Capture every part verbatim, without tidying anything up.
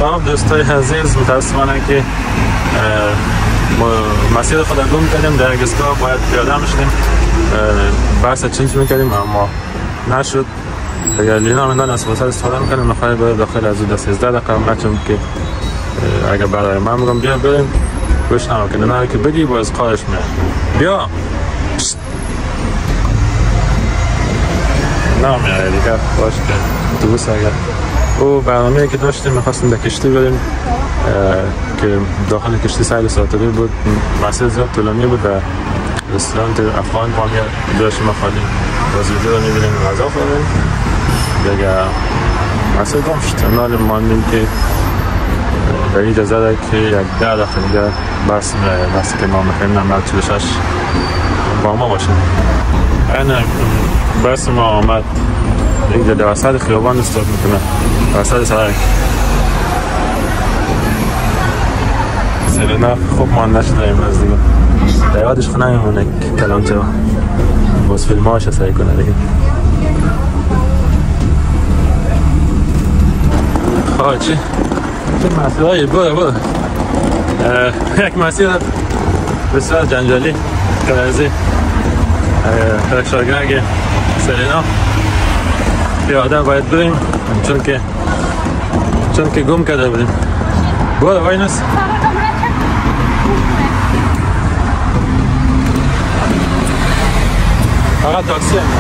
سلام دوستای عزیز، متاسفانه که مسیر خود گم کردیم. در ایستگاه باید پیاده میشدیم، بحث چنج میکردیم اما نشد. اگر لینا مندان از فرصت استفاده میکنیم نخواهی باید داخل از دو سیزده دقیقه بچم که اگر برای من میگم بیا بریم گوش نمیکنه، نه که بگی باز قارش میاد بیا نمیاد دیگه. باش که اتوبوس اگر او برنامه‌ای که داشتیم می‌خواستیم به کشتی بریم که داخل کشتی سیل ساعتی بود، مسیر زیاد طولانی بود و رستوران افغان ما می داشتیم خالی باز ویدیو رو می‌بینیم غذا خوردیم دیگه. مسیر گم شد، نال ماندیم که در این اجازه داره که یک ده دقیقه دیگه بس بس که ما می‌خوایم نمبر چهل و شش با ما باشیم. این بس ما آمد اینجا در وسط خیابان استاپ میکنه، در وسط سرک. سرینا خوب ما نشده امروز دیگه، در یادش خونه میمونه کلانچه باز فیلم هاش سعی کنه دیگه. خواه چی؟ چه مسئله هایی برو برو یک مسئله بسیار جنجالی کرازی خرکشارگرگ سرینا پیاده باید بریم چون که چون که گم کرده بودیم. برو واینس فقط تاکسی هم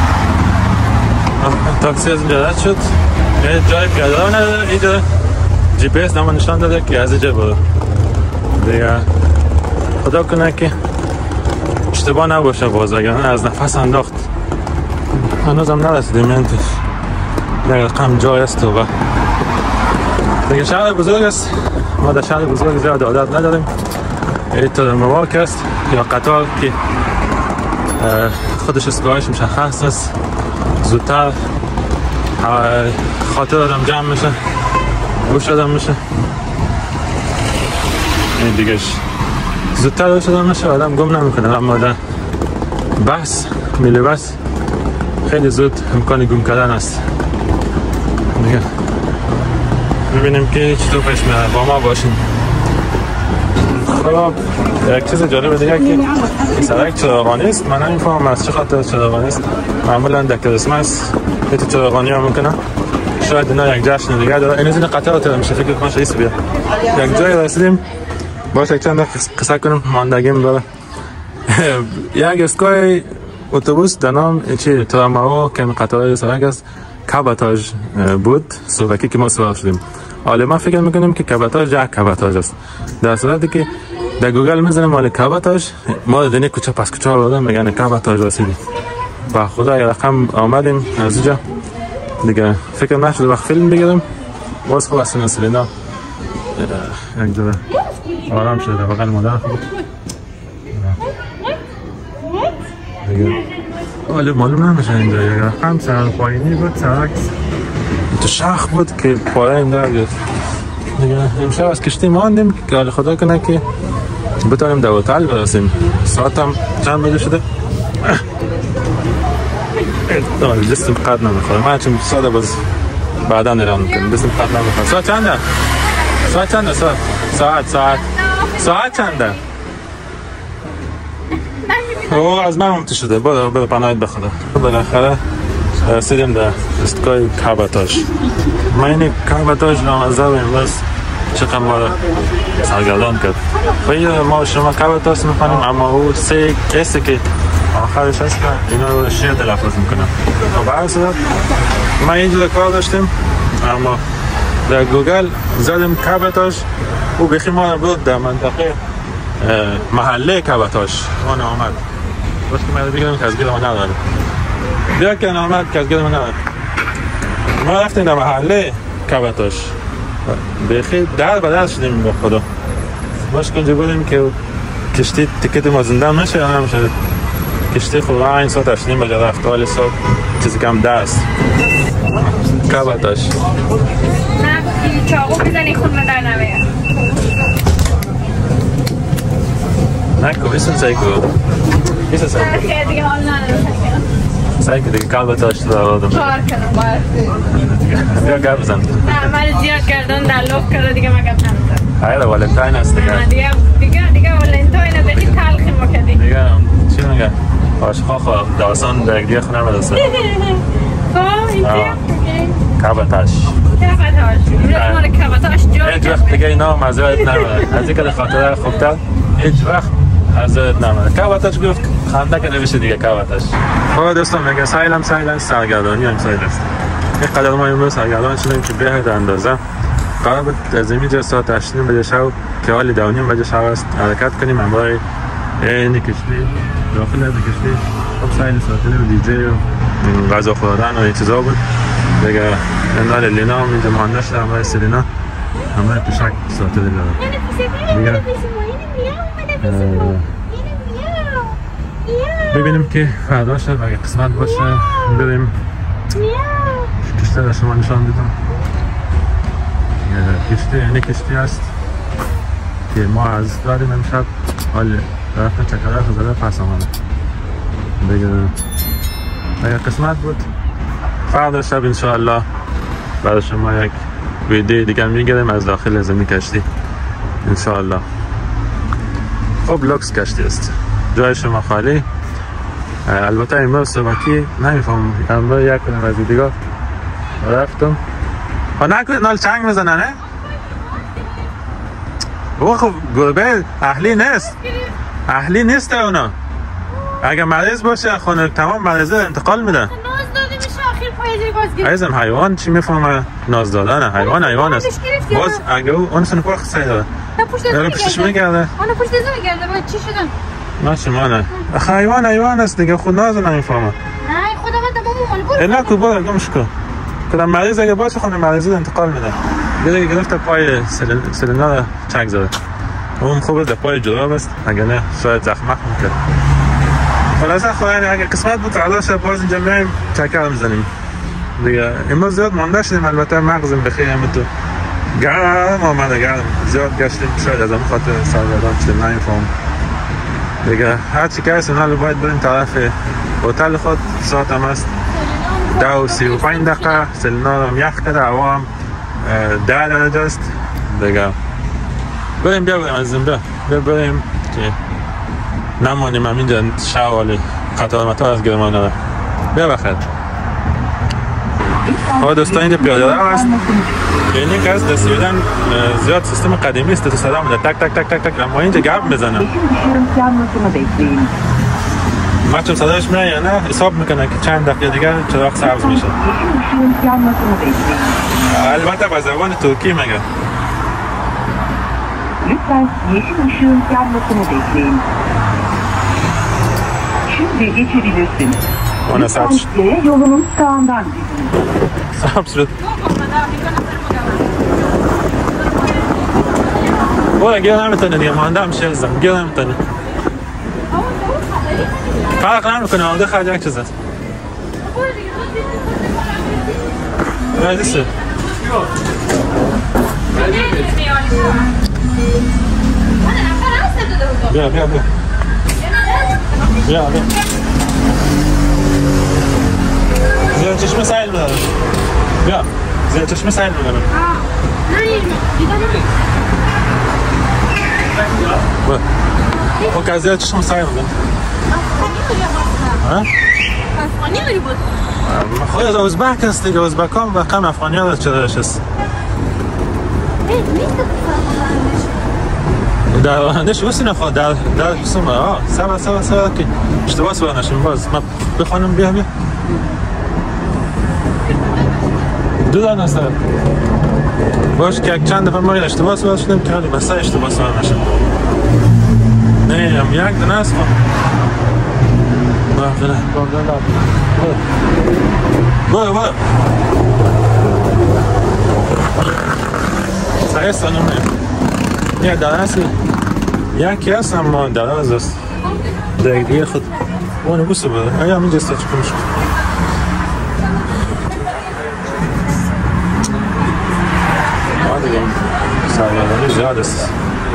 تاکسی از اینجا رد شد، جای پیاده رو نداره. اینجا جی پی اس نما نشان داده که از اینجا برو دیگه. خدا کنه که اشتباه نباشه باز، اگر از نفس انداخت. هنوز هم نرسیدیم انتش در کم جای است و دیگه. شهر بزرگ است، ما در شهر بزرگ زیاد عادت نداریم. اینطور مواک است یا قطار که خودش اسکایش مشخص است، زودتر خاطر آدم جمع میشه، گوش آدم میشه. این دیگه زودتر گوش آدم میشه، آدم گم نمیکنه. اما در بس میلی بس خیلی زود امکان گم کردن است دیگه. ببینیم که چطور پیش میره، با ما باشین. خب یک چیز جالب دیگه که سرک چراغانی است. من نمیفهمم از چه خاطر چراغانی است. معمولا در کریسمس این چراغانی ها میکنه، شاید اینا یک جشن دیگه داره. این از این قطار رو میشه فکر کنم شایسته بیا یک جای رسیدیم. باشه یک چند قصه کنم ماندگیم برای یک اسکای اتوبوس در نام چی تراموا که قطار سرک است کاباتاژ بود سلوواکی که ما سوار شدیم. حالا ما فکر میکنیم که کاباتاژ یک کاباتاژ است، در صورتی که در گوگل میزنیم مال کاباتاژ ما دنی کوچه پس کوچه آوردن میگن کاباتاژ رسیدیم. با خدا یا رقم آمدیم از اینجا دیگه. فکر نشد وقت فیلم بگیریم. باز خوب است سرینا یک جوره آرام شده بغل مادر بود دیگه. ولی معلوم نمیشه اینجا یک رقم سرک پایینی بود، سرک تو شخ بود که پایه این در گرفت دیگه. امشب از کشتی ماندیم که حال خدا کنه که بتانیم در هتل برسیم. ساعت هم چند بجه شده؟ دستم قد نمیخوره. من چون ساعت باز بعدا نرام میکنم دستم قد نمیخوره. ساعت چنده؟ ساعت چنده؟ ساعت ساعت ساعت ساعت چنده؟ او از من ممتی شده. برو برو پناهید بخدا. بالاخره رسیدیم در ایستگاه کاباتاژ. من این کاباتاژ نامزه امروز چقدر ما رو سرگردان کرد. خیلی ما شما کاباتاژ میخوانیم اما او سه کسی که آخرش هست که اینا رو شیر تلفظ میکنم. خب هر صورت ما اینجا کار داشتیم اما در گوگل زدیم کاباتاژ، او بخی ما رو بود در منطقه محله کاباتاژ ما آمد. باید که من بگیرم که از گیر ما نداره بیا که نامد که از گیر ما نداره. ما رفتیم در محله کاباتاژ بخی در بدر شدیم با خدا. باش کنجا بودیم که کشتی تکت ما زنده نشه یا نمیشه. کشتی خود این ساعت هشتیم بجا رفت ولی ساعت چیزی کم دست کاباتاژ. نه چاقو بزنی خون رو در نمیاد. نکو ایسا سایکو ایسا سایکو خیلی دیگه حال نداره سعی که دیگه قلب تاش تو دارم کار کنم باید بیا گپ بزن نه من زیاد کردن در لوف کرده دیگه من گپ نمیزن ایره والنتاین است دیگه دیگه دیگه دیگه والنتاین بخی تلخی ما کردی دیگه چی میگه عاشقا خو داستان دیگه خو نمیدسته خب اینجا کابتاش کابتاش میره مال کابتاش جا هیچ وقت دیگه اینا مزایت نمیدن از اینکه خاطره خوبتر هیچ وقت مزایت نمیدن کابتاش گفت خنده که نمیشه دیگه کابتاش خب دوستان میگه سایلم سایلم سرگردانی هم سایل است یک قدر ما امروز سرگردان شدیم که به حد اندازه قرار بود از اینجا ساعت هشت و نیم بجه شب که حالی دو و نیم بجه شب است حرکت کنیم همراه این کشتی داخل از کشتی خب سایل ساعتلی و دیجی و غذا خوردن و این چیزا بود دیگه اندال لینا هم اینجا مانده شده همراه سلینا همراه پشک ساعتلی داره دیگه ببینیم که فردا شد و اگه قسمت باشه بریم کشتی را شما نشان دیدم کشتی یعنی کشتی هست که ما از داریم امشب حال رفت چکره خزاده پس آمده دیگه اگه قسمت بود فردا شب انشاءالله برای شما یک ویدیو دیگر میگیریم از داخل زمین کشتی انشاءالله خب لوکس کشتی است جای شما خالی البته امروز صبحکی نمیفهم امروز یک کنم از دیگه رفتم ها نکنید نال چنگ میزنه نه؟ او خب گربه اهلی نیست اهلی نیست اونا اگه مریض باشه خونه تمام مریضه انتقال میده ناز داده میشه آخر پای زیر گاز گرفت عزیزم حیوان چی میفهمه ناز دادن حیوان حیوان است باز اگه او اون سن پرخ سایه داره نه پشت از اون پشتش میگرده آنو پشت از میگرده باید چی شدن؟ نه شما نه حیوان حیوان است دیگه خود ناز نمیفهمه نه خدا من تمام مال اینا کو برو گمش کن کدام مریض اگه باشه خونه مریضی انتقال میده دیگه گرفت پای سلینا را چک زده اون خوبه در پای جراب است اگه نه شاید زخمک میکرد خلاصه خواهی اگه قسمت بود فردا شب باز اینجا میایم چکر میزنیم دیگه امروز زیاد مانده شدیم البته مغزم بخیر هم تو گرم آمده گرم زیاد گشتیم شاید از اون خاطر سرگردان شدیم نمیفهم دیگه هر چی که هست اونا رو باید بریم طرف هتل خود ساعت هم است ده و سی و پنج دقیقه سلینا رو هم یخ کرده هوا هم ده درجه است دیگه بریم بیا بریم از زنده بیا بریم که نمانیم هم اینجا شوالی قطار مطار از گرمان داره بیا بخیر ها دوستان اینجا پیاده رو هست یعنی که از دستی بدن زیاد سیستم قدیمی است تو صدا میده تک تک تک تک تک اما اینجا گرم بزنم بچه صدایش میره یا نه حساب میکنه که چند دقیقه دیگر چراغ سبز میشه البته با زبان ترکی میگه Lütfen yeşil ışığın yanmasını bekleyin. Şimdi geçebilirsiniz. Ona saç. Lütfen yolunun sağından gidin. Absolut. ولا گیر نمیتونه دیگه مانده هم شزم گیر نمیتونه فرق نمیکنه آده خرج یک چیز است رایدیسه بیا بیا بیا بیا بیا زیر چشمه سایل بدارم بیا زیر چشمه سایل بدارم بیا خب که زیر چشمه سایل بدارم افغانی داری بود؟ خود از ازبک هست دیگه ازبکان و کم افغانی ها چه دارش هست در آهندهش اوسی نخواه در در قسم آه سبا سبا سبا که اشتباه سبا نشیم باز ما بخوانم بیا بیا دو دان هست باش که چند دفعه ما این اشتباه سبا شدیم که حالی بسته اشتباه سبا نشیم نه هم یک دانه هست خواهم بله بله برو برو سعی سانم نه یک دانه هستی یکی هست اما دراز است دیگه خود اونو بوسه بده ایا اینجا است چکم شد ما دیگه سرگردانی زیاد است.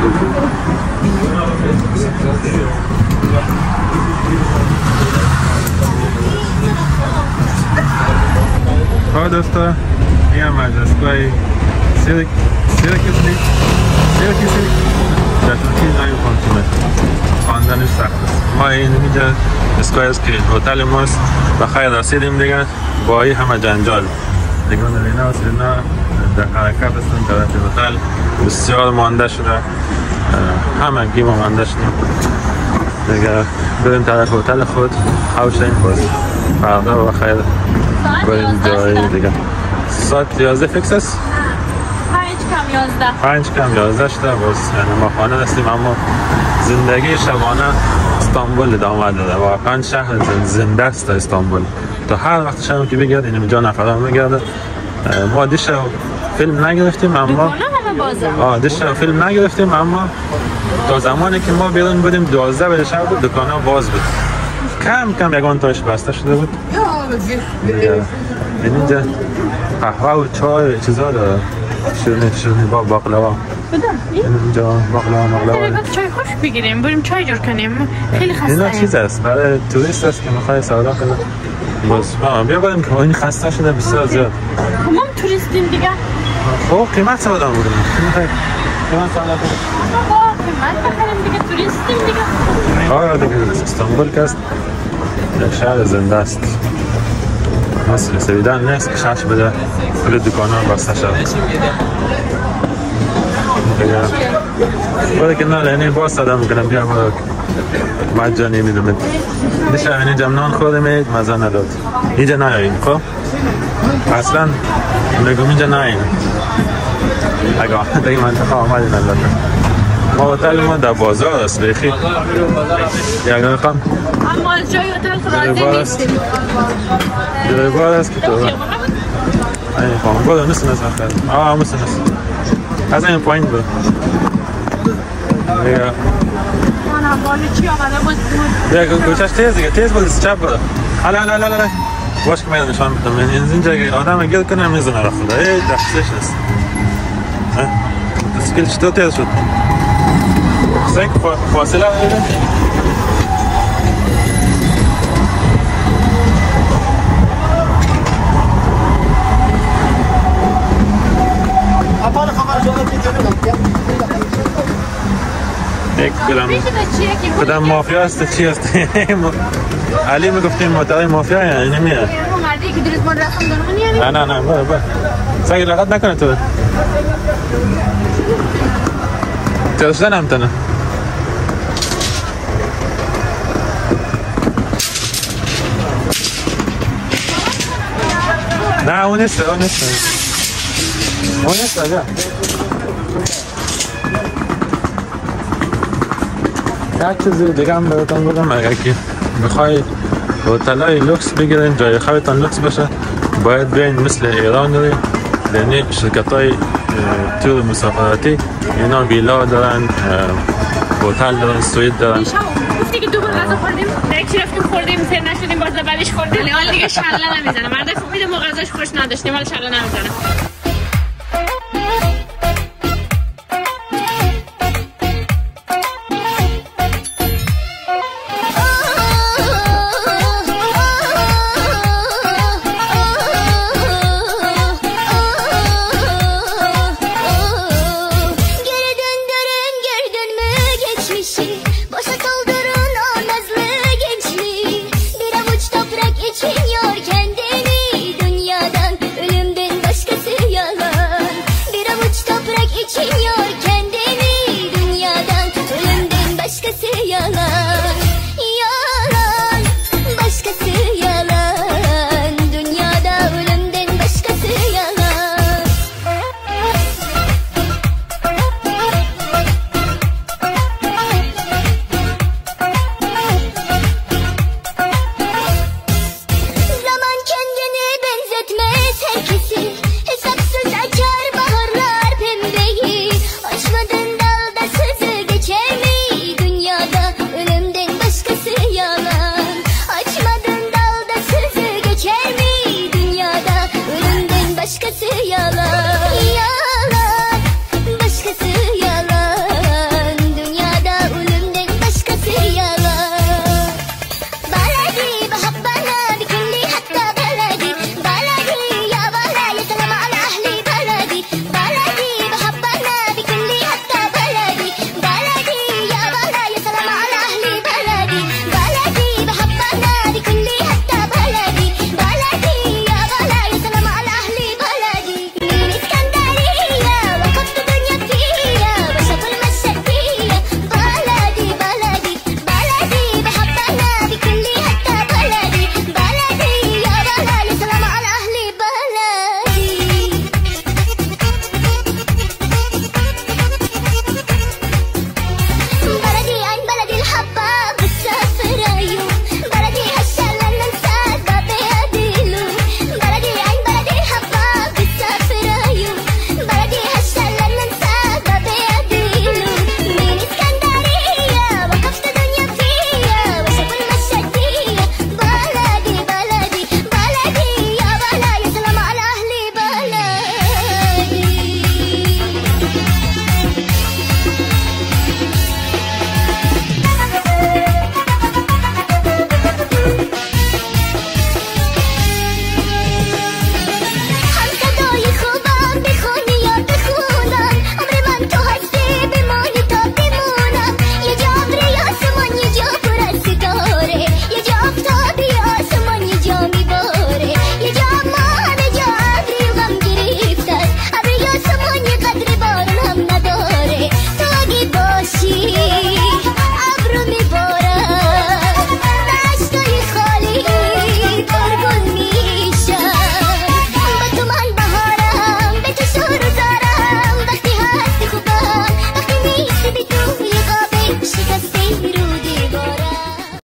ها دوستا این هم مجلسگاه سیرک سیرکیسی سیرکیسی در ترکیه نایم کنتونه خواندنش سخت است. ما این اینجا اسکای است که هتل ماست و خیر رسیدیم دیگه با این همه جنجال دیگه لینا و سینا در حرکت هستن طرف هتل بسیار مانده شده همه گیم مانده شدیم دیگه بریم طرف هتل خود خوشیم باز فردا و خیر بریم جایی دیگه. ساعت یازده فکس است؟ پنج کم یازده پنج کم یازده شده باز یعنی ما خانه هستیم اما زندگی شبانه استانبول ادامه داده واقعا شهر زنده است استانبول تا هر وقت شب که بگرد این جا نفران میگرده. ما دیش فیلم نگرفتیم اما دکانه همه بازه آه دیش فیلم نگرفتیم اما تا زمانی که ما بیرون بودیم دوازده بجه شب بود دکانه باز بود کم کم یگان تاش بسته شده بود دیگه اینجا قهوه و چای چیزا داره شیرینی شیرینی با باقلوا بدم اینجا باقلوا باقلوا چای خوش بگیریم بریم چای جور کنیم خیلی خسته اینا ایم چیز است برای توریست است که میخوای سودا کنه باز بیا بریم که این خسته شده بسیار زیاد ما هم توریستیم دیگه خب قیمت سودا بودیم میخوای قیمت سودا کنیم با قیمت بخریم دیگه توریستیم دیگه آره دیگه استانبول که است یک شهر زنده است مثل سویدن نیست که شش بده کل دکان ها بسته شد باید که نه لعنی باز صدا میکنم بیا باید مجانی میدومید دیشه اینجا نان خوردیم اید مزه نداد اینجا نیاییم خب اصلا نگم اینجا نیاییم اگه دیگه منطقه آمدیم البته ما هتل ما در بازار است بیخی یک رقم اما از جای هتل خراده نیستیم دیگه بار است که تو این خواهم بود نیست نیست آخر آه نیست نیست از این پایین بود دیگه مانم بالی چی آمده بود دیگه گوشش تیز دیگه تیز بود چپ بود حالا حالا حالا حالا باش که میاد نشان بدم این اینجا آدم گیر کنه میزنه را خدا ای دستش نیست اسکیل چطور تیز شد سنگ فاصله بگیرم یک کدام کدام مافیا است چی است علی میگفتیم مطلع مافیا یعنی نمیاد مردی که درست من رقم دارم یعنی نه نه نه برو برو سعی رقت نکنه تو ترسدن هم تنه نه اون نیست اون نیست اون نیست بیا یک چیز دیگه هم براتون بگم اگر که میخوای هتل‌های لوکس بگیرین جای خوابتان لوکس باشه باید بیاین مثل ایران روی یعنی شرکت‌های تور مسافرتی اینا ویلا دارن هتل دارن سویت دارن گفتی که دو بار غذا خوردیم یک چی رفتیم خوردیم سر نشدیم باز بعدش خوردیم حالا دیگه شله نمیزنه مرد خوبیده ما غذاش خوش نداشتیم حالا شله نمیزنه